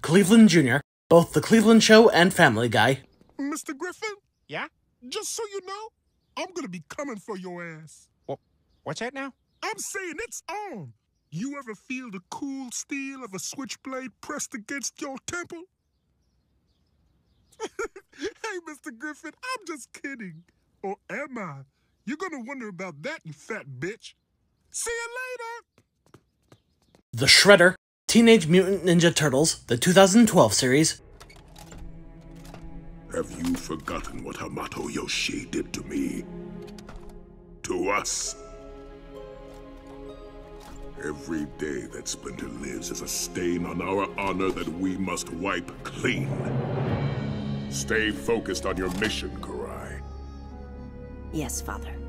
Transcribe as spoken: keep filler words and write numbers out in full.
Cleveland Junior, both The Cleveland Show and Family Guy. Mister Griffin? Yeah? Just so you know, I'm gonna be coming for your ass. Well, what's that now? I'm saying it's on. You ever feel the cool steel of a switchblade pressed against your temple? Hey, Mister Griffin, I'm just kidding. Or am I? You're gonna wonder about that, you fat bitch. See you later! The Shredder, Teenage Mutant Ninja Turtles, the two thousand twelve series. Have you forgotten what Hamato Yoshi did to me? To us? Every day that Splinter lives is a stain on our honor that we must wipe clean. Stay focused on your mission, Karai. Yes, Father.